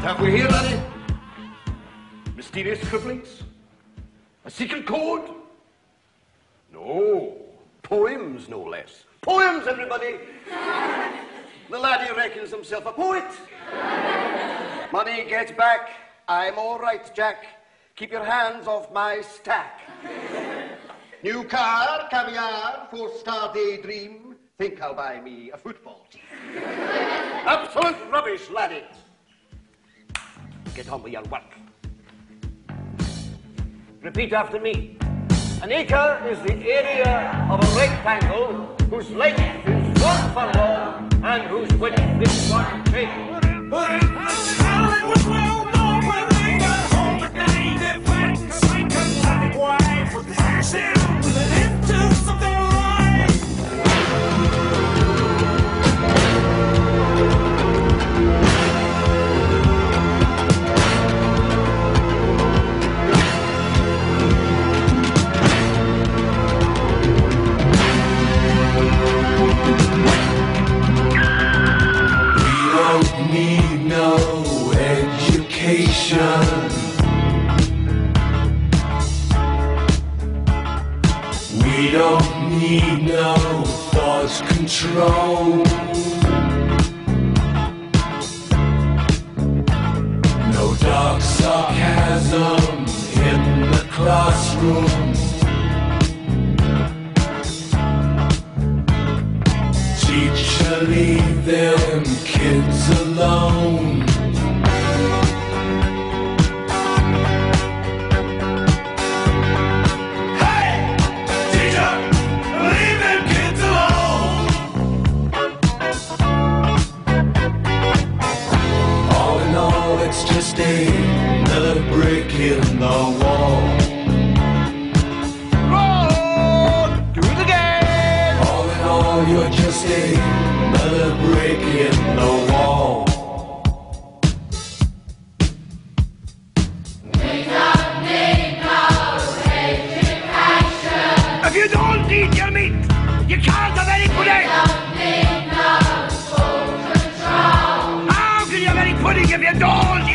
have we here, laddie? Mysterious scribblings? A secret code? No. Poems, no less. Poems, everybody! The laddie reckons himself a poet. Money, get back. I'm all right, Jack. Keep your hands off my stack. New car, caviar, four-star daydream. Think I'll buy me a football team. Absolute rubbish, laddie. Get on with your work. Repeat after me. An acre is the area of a rectangle whose length is 1 furlong and whose width is 1 cubit. Need no education. We don't need no thought control. No dark sarcasm in the classroom. Teacher, leave them kids alone. Hey! Teacher! Leave them kids alone! All in all, it's just another brick in the wall. Do it again! All in all, you're just another brick in the wall. We don't need no education. If you don't eat your meat, you can't have any pudding! We don't need no full control. How can you have any pudding if you don't